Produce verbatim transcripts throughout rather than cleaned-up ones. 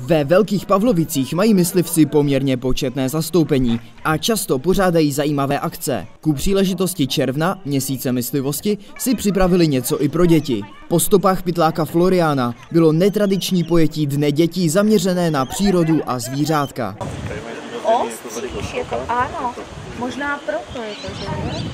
Ve Velkých Pavlovicích mají myslivci poměrně početné zastoupení a často pořádají zajímavé akce. Ku příležitosti června, měsíce myslivosti, si připravili něco i pro děti. Po stopách pytláka Floriána bylo netradiční pojetí Dne dětí zaměřené na přírodu a zvířátka. Ostříž, je to ano, možná proto je to, že jo?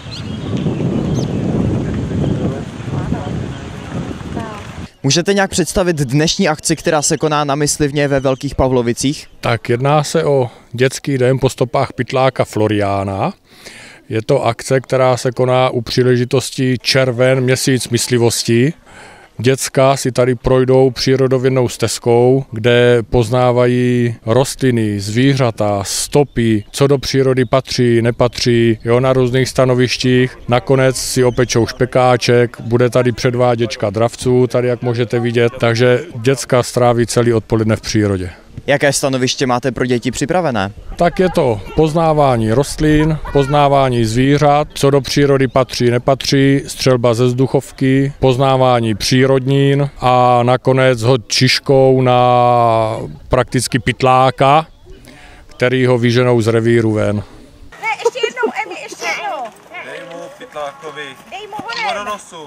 Můžete nějak představit dnešní akci, která se koná na myslivně ve Velkých Pavlovicích? Tak jedná se o dětský den po stopách pytláka Floriána. Je to akce, která se koná u příležitosti červen, měsíc myslivosti. Děcka si tady projdou přírodovědnou stezkou, kde poznávají rostliny, zvířata, stopy, co do přírody patří, nepatří, jo, na různých stanovištích. Nakonec si opečou špekáček, bude tady předváděčka dravců, tady jak můžete vidět, takže děcka stráví celý odpoledne v přírodě. Jaké stanoviště máte pro děti připravené? Tak je to poznávání rostlin, poznávání zvířat, co do přírody patří, nepatří, střelba ze vzduchovky, poznávání přírodnin a nakonec hod čiškou na prakticky pytláka, který ho vyženou z revíru ven. Ne, ještě jednou, Emi, ještě jednou. Dej mu pytlákovi. Dej mu ho do nosu.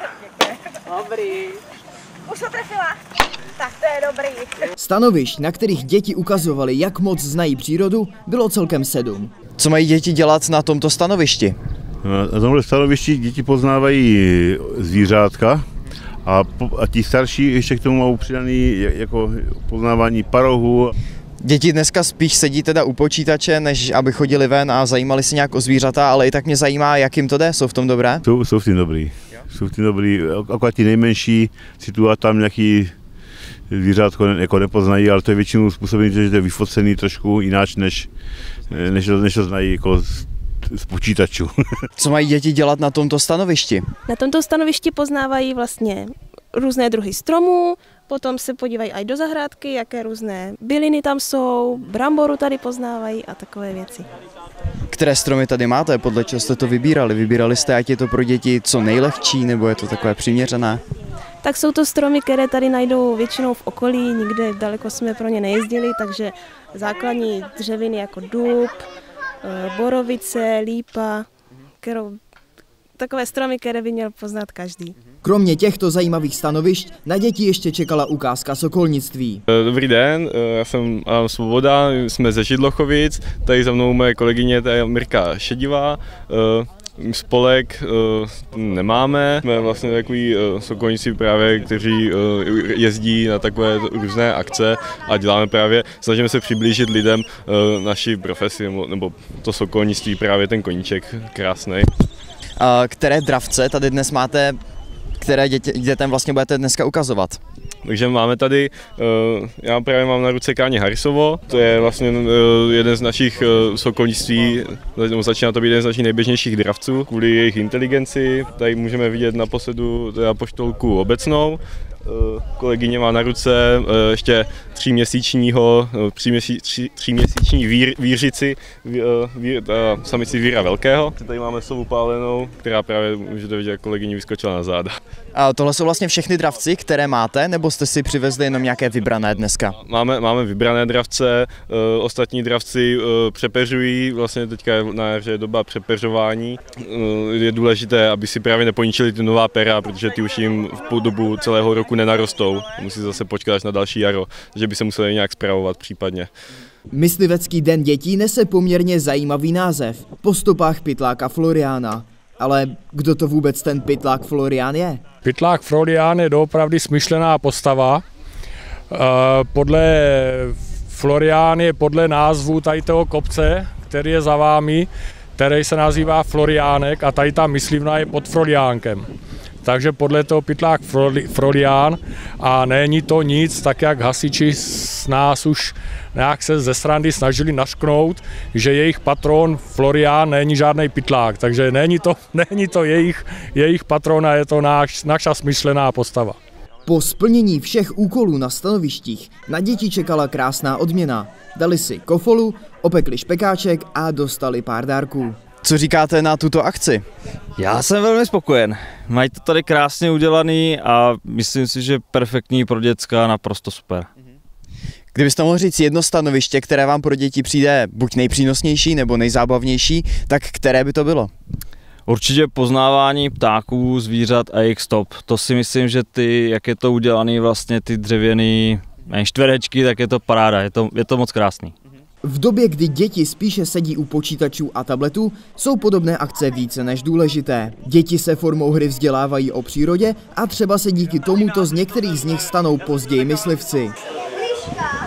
Dobrý. Už to trefila? Tak to je dobrý. Stanovišť, na kterých děti ukazovaly, jak moc znají přírodu, bylo celkem sedm. Co mají děti dělat na tomto stanovišti? Na tomhle stanovišti děti poznávají zvířátka a, po, a ti starší ještě k tomu mají přidaný jako poznávání parohu. Děti dneska spíš sedí teda u počítače, než aby chodili ven a zajímali se nějak o zvířata, ale i tak mě zajímá, jak jim to jde, jsou v tom dobré? Jsou, jsou v tom dobrý. Jsou v tom dobrý, akorát ti nejmenší situace tam nějaký zvířátko jako nepoznají, ale to je většinou způsobený, že to je vyfocený trošku jináč, než, než, než to znají jako z, z počítačů. Co mají děti dělat na tomto stanovišti? Na tomto stanovišti poznávají vlastně různé druhy stromů, potom se podívají i do zahrádky, jaké různé byliny tam jsou, bramboru tady poznávají a takové věci. Které stromy tady máte? Podle čeho jste to vybírali? Vybírali jste, ať je to pro děti co nejlehčí, nebo je to takové přiměřené? Tak jsou to stromy, které tady najdou většinou v okolí, nikde daleko jsme pro ně nejezdili, takže základní dřeviny jako dub, borovice, lípa, kterou, takové stromy, které by měl poznat každý. Kromě těchto zajímavých stanovišť na děti ještě čekala ukázka sokolnictví. Dobrý den, já jsem Adam Svoboda, jsme ze Židlochovic, tady za mnou moje kolegyně, tady je Mirka Šedivá. Spolek uh, nemáme, jsme vlastně takový uh, sokolníci právě, kteří uh, jezdí na takové různé akce a děláme právě, snažíme se přiblížit lidem uh, naši profesi, nebo, nebo to sokolnictví, právě ten koníček krásný. A které dravce tady dnes máte, které dětě, dětem vlastně budete dneska ukazovat? Takže máme tady, já právě mám na ruce Káně Harisovo, to je vlastně jeden z našich sokolnictví, začíná to být jeden z našich nejběžnějších dravců, kvůli jejich inteligenci, tady můžeme vidět naposledu poštolku obecnou. Kolegyně má na ruce ještě tříměsíčního, tříměsíční vír, vířici, vír, samici víra velkého. Tady máme sovu pálenou, která právě můžete vidět, jak kolegyně vyskočila na záda. A tohle jsou vlastně všechny dravci, které máte, nebo jste si přivezli jenom nějaké vybrané dneska? Máme, máme vybrané dravce, ostatní dravci přepeřují, vlastně teďka na jaře je doba přepeřování. Je důležité, aby si právě neponičili ty nová pera, protože ty už jim v dobu celého roku nenarostou. Musí zase počkat až na další jaro, že by se museli nějak spravovat případně. Myslivecký den dětí nese poměrně zajímavý název. Po stopách pytláka Floriána. Ale kdo to vůbec ten pytlák Florián je? Pytlák Florián je doopravdy smyšlená postava. Podle Florián je podle názvu tady toho kopce, který je za vámi, který se nazývá Floriánek a tady ta myslivna je pod Floriánkem. Takže podle toho pytlák Florián a není to nic, tak jak hasiči s nás už nějak se ze srandy snažili našknout, že jejich patron Florián není žádný pytlák, takže není to, není to jejich, jejich patrona, je to náš, naša smyšlená postava. Po splnění všech úkolů na stanovištích na děti čekala krásná odměna. Dali si kofolu, opekli špekáček a dostali pár dárků. Co říkáte na tuto akci? Já jsem velmi spokojen. Mají to tady krásně udělaný a myslím si, že perfektní pro děcka, naprosto super. Kdybyste mohl říct jedno stanoviště, které vám pro děti přijde buď nejpřínosnější nebo nejzábavnější, tak které by to bylo? Určitě poznávání ptáků, zvířat a jejich stop. To si myslím, že ty, jak je to udělané, vlastně ty dřevěné čtverečky, tak je to paráda, je to, je to moc krásný. V době, kdy děti spíše sedí u počítačů a tabletů, jsou podobné akce více než důležité. Děti se formou hry vzdělávají o přírodě a třeba se díky tomuto z některých z nich stanou později myslivci.